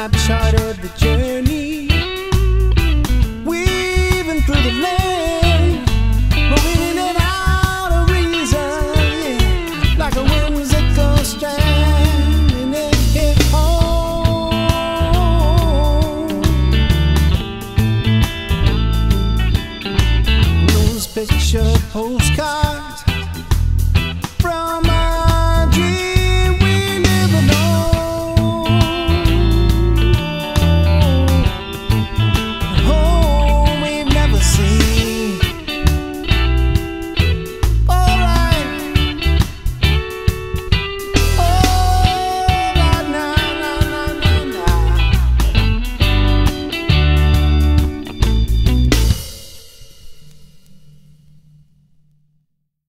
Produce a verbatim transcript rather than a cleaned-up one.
I've charted the journey, weaving through the land, moving in and out of reason, yeah, like a whimsical strand, and it hit home. Those picture postcards